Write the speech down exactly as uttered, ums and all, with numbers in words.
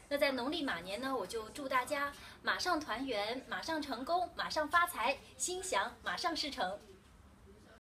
那在农历马年呢，我就祝大家马上团圆，马上成功，马上发财，心想马上事成。